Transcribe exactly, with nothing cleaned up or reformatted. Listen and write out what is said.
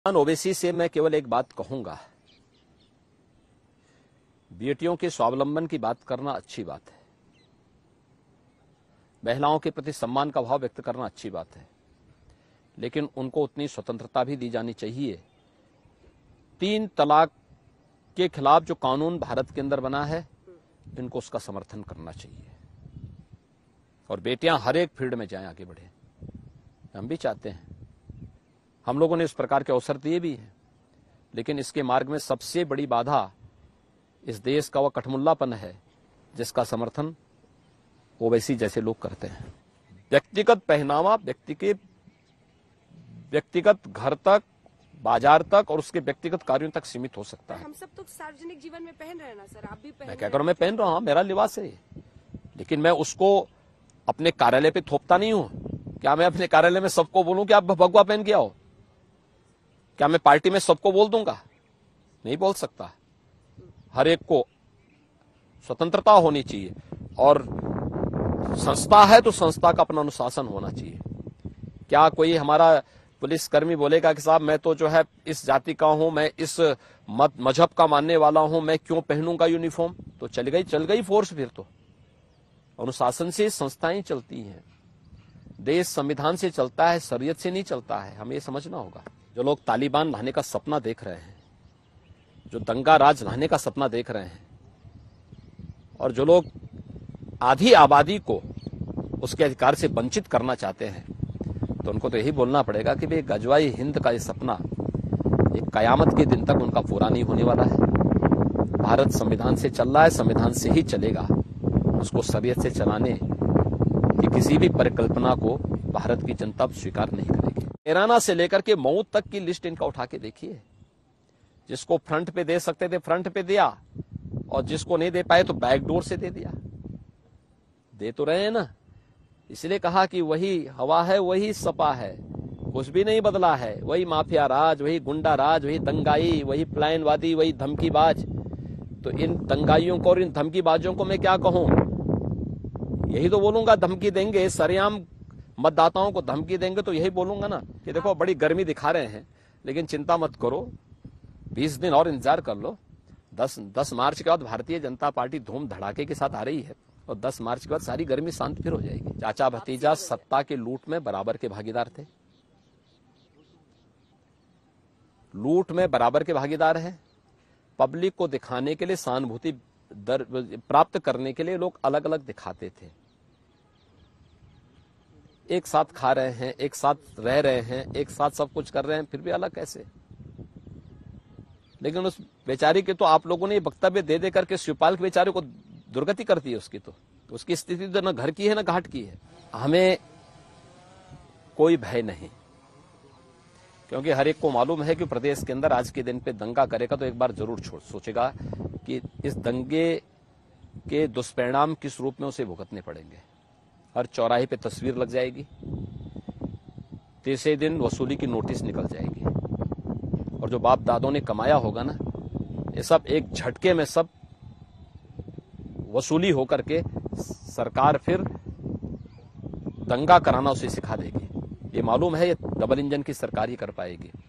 ओवैसी से मैं केवल एक बात कहूंगा, बेटियों के स्वावलंबन की बात करना अच्छी बात है, महिलाओं के प्रति सम्मान का भाव व्यक्त करना अच्छी बात है, लेकिन उनको उतनी स्वतंत्रता भी दी जानी चाहिए। तीन तलाक के खिलाफ जो कानून भारत के अंदर बना है, इनको उसका समर्थन करना चाहिए और बेटियां हर एक फील्ड में जाएं, आगे बढ़े। हम भी चाहते हैं, हम लोगों ने इस प्रकार के अवसर दिए भी हैं, लेकिन इसके मार्ग में सबसे बड़ी बाधा इस देश का वह कठमुल्लापन है जिसका समर्थन ओवैसी जैसे लोग करते हैं। व्यक्तिगत पहनावा व्यक्ति के व्यक्तिगत घर तक, बाजार तक और उसके व्यक्तिगत कार्यों तक सीमित हो सकता है। हम सब तो सार्वजनिक जीवन में पहन रहे हैं ना सर, आप भी पहन मैं क्या करूं, मैं पहन रहा हूं, मेरा लिबास है, लेकिन मैं उसको अपने कार्यालय पे थोपता नहीं हूं। क्या मैं अपने कार्यालय में सबको बोलूं कि आप भगवा पहन के आओ? क्या मैं पार्टी में सबको बोल दूंगा? नहीं बोल सकता। हर एक को स्वतंत्रता होनी चाहिए और संस्था है तो संस्था का अपना अनुशासन होना चाहिए। क्या कोई हमारा पुलिसकर्मी बोलेगा कि साहब मैं तो जो है इस जाति का हूं, मैं इस मत मजहब का मानने वाला हूं, मैं क्यों पहनूंगा यूनिफॉर्म? तो चल गई चल गई फोर्स। फिर तो अनुशासन से संस्थाएं चलती हैं, देश संविधान से चलता है, शरीयत से नहीं चलता है। हमें ये समझना होगा। जो लोग तालिबान लाने का सपना देख रहे हैं, जो दंगा राज लाने का सपना देख रहे हैं और जो लोग आधी आबादी को उसके अधिकार से वंचित करना चाहते हैं, तो उनको तो यही बोलना पड़ेगा कि भाई गजवाई हिंद का ये सपना एक कयामत के दिन तक उनका पूरा नहीं होने वाला है। भारत संविधान से चल रहा है, संविधान से ही चलेगा। उसको शरीयत से चलाने की किसी भी परिकल्पना को भारत की जनता स्वीकार नहीं करेगी। कैराना से लेकर के मऊ तक की लिस्ट इनका उठा के देखिए। जिसको फ्रंट पे दे सकते थे फ्रंट पे दिया और जिसको नहीं दे पाए तो बैक डोर से दे दिया। दे तो रहे हैं ना, इसलिए कहा कि वही हवा है, वही सपा है, कुछ भी नहीं बदला है। वही माफिया राज, वही गुंडा राज, वही दंगाई, वही प्लायनवादी, वही धमकीबाज। तो इन दंगाइयों को और इन धमकीबाजों को मैं क्या कहूं? यही तो बोलूंगा, धमकी देंगे, सरेआम मतदाताओं को धमकी देंगे तो यही बोलूंगा ना कि देखो बड़ी गर्मी दिखा रहे हैं, लेकिन चिंता मत करो, बीस दिन और इंतजार कर लो। दस दस मार्च के बाद भारतीय जनता पार्टी धूम धड़ाके के साथ आ रही है और दस मार्च के बाद सारी गर्मी शांत फिर हो जाएगी। चाचा भतीजा सत्ता के लूट में बराबर के भागीदार थे, लूट में बराबर के भागीदार हैं। पब्लिक को दिखाने के लिए, सहानुभूति दर प्राप्त करने के लिए लोग अलग अलग दिखाते थे। एक साथ खा रहे हैं, एक साथ रह रहे हैं, एक साथ सब कुछ कर रहे हैं, फिर भी अलग कैसे? लेकिन उस बेचारी के तो आप लोगों ने वक्तव्य दे दे करके शिवपाल के बेचारे को दुर्गति कर दी। उसकी तो उसकी स्थिति तो न घर की है न घाट की है। हमें कोई भय नहीं, क्योंकि हर एक को मालूम है कि प्रदेश के अंदर आज के दिन पे दंगा करेगा तो एक बार जरूर छोड़ सोचेगा कि इस दंगे के दुष्परिणाम किस रूप में उसे भुगतने पड़ेंगे। हर चौराहे पे तस्वीर लग जाएगी, तीसरे दिन वसूली की नोटिस निकल जाएगी और जो बाप दादों ने कमाया होगा ना, ये सब एक झटके में सब वसूली होकर के सरकार फिर दंगा कराना उसे सिखा देगी। ये मालूम है, ये डबल इंजन की सरकार ही कर पाएगी।